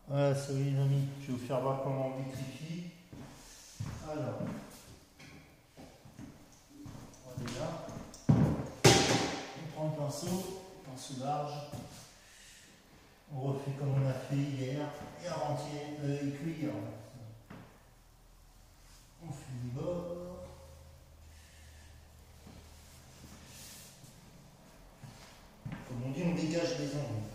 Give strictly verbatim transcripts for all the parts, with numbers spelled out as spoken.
Voilà, salut les amis, je vais vous faire voir comment on vitrifie. Alors, on est là. On prend le pinceau, pinceau large. On refait comme on a fait hier et avant-hier, euh, et que hier. On fait du bord. Comme on dit, on dégage les ongles.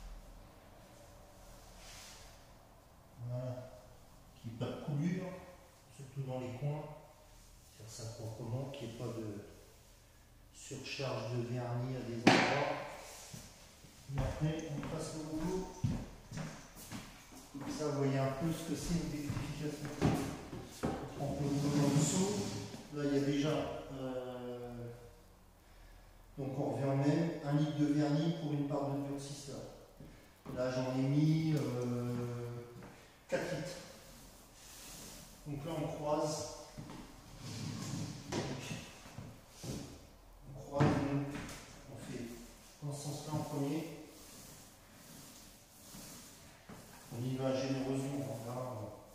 Voilà. Qu'il n'y ait pas de coulure, surtout dans les coins. Faire ça proprement, qu'il n'y ait pas de surcharge de vernis à des endroits. Et après, on passe au boulot. Comme ça, vous voyez un peu ce que c'est une vitrification. On prend le boulot dans le seau. Là, il y a déjà. Euh, donc, on revient même un litre de vernis pour une part de durcisseur. Là, j'en ai mis euh, quatre litres. Donc là, on croise. On croise, donc, on fait dans ce sens-là en premier. On y va généreusement, on va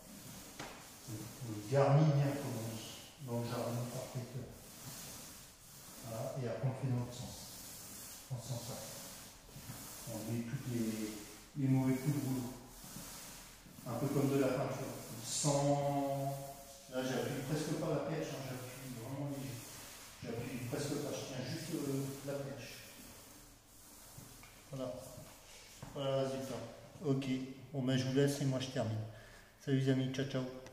le garni bien comme on dit, dans le jardin parfait. Voilà, et après on fait dans l'autre sens, dans ce sens-là. On met tous les, les mauvais coups de rouleau, un peu comme de la peinture, sans. Là, j'appuie presque pas la pêche, hein, j'appuie vraiment léger. J'appuie presque pas, je tiens juste euh, la pêche. Voilà. Voilà le résultat. Ok, bon ben je vous laisse et moi je termine. Salut les amis, ciao ciao.